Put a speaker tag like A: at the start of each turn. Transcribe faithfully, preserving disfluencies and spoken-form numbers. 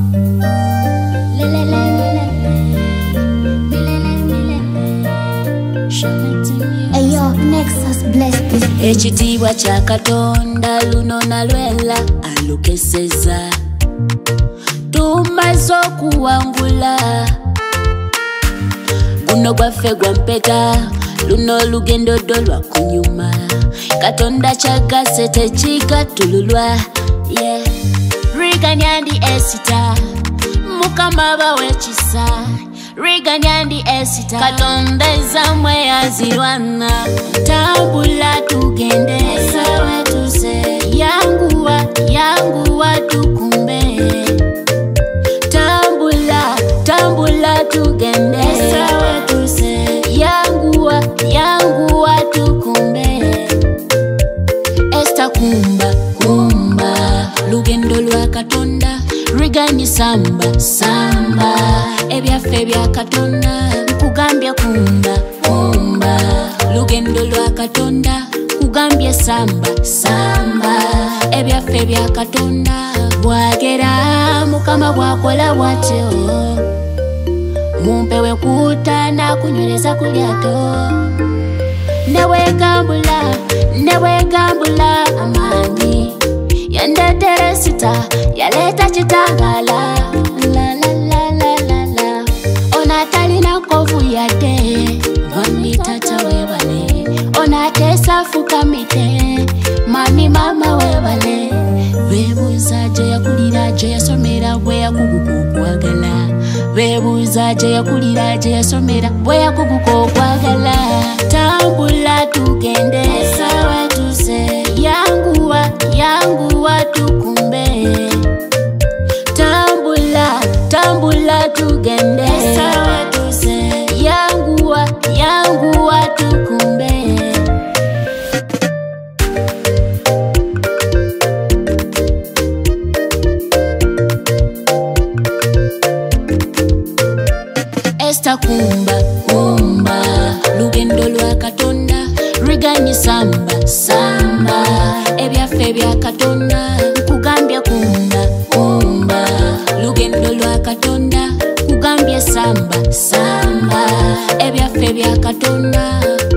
A: Ayo, Nexus bless this.
B: Ekitiibwa kya Katonda luno nalwela alukeseza. Tumaze okuwangula. Guno gwaffe gwa mpeta, luno olugendo ddo lwa kunyuma. Katonda kyagase tekigattululwa. Yeah. Riganya ndi Esita, Mukama bawe ekisa. Riganya ndi Esita, Katonda ezammwe yazirwana. Tambula tugende, sawa tuse. Yanguwa, yanguwa tukumbe. Tambula, tambula tugende, sawa tuse. Yanguwa, yanguwa tukumbe. Esta kumba, kumba. Lugendo lwa Katonda, rigani samba, samba. Ebyaffe bya Katonda, nkugambye kumba, kumba. Lugendo lwa Katonda, kugambye samba, samba. Ebyaffe bya Katonda, bwagera Mukama bwakola bwatyo. Mumpewe kuta na kunywereza ku lyato. Newegambula, newegambula amaanyi. Yandetera Esita, yaleta kitangala. La la la la la la. Ona talina nkovu yadde, mami tata webale. Ona tesa fukamite, mami mama webale. Bebuuza gye yakulira gye yasomera bwe yakuguka okwagala. Bebuuza gye yakulira gye yasomera bwe yakuguka okwagala. Tambula tugende, sawa tuse. Yanguwa, yanguwa tukumbe. Tambula, tambula tugende, sawa tuse. Yanguwa, yanguwa tukumbe. Esta kumba, kumba. Lugendo lwa Katonda, rigani samba, samba. Ebyaffe bya Katonda, nkugambye kumba, kumba. Lugendo lwa Katonda, kugambye samba, samba. Ebyaffe bya Katonda.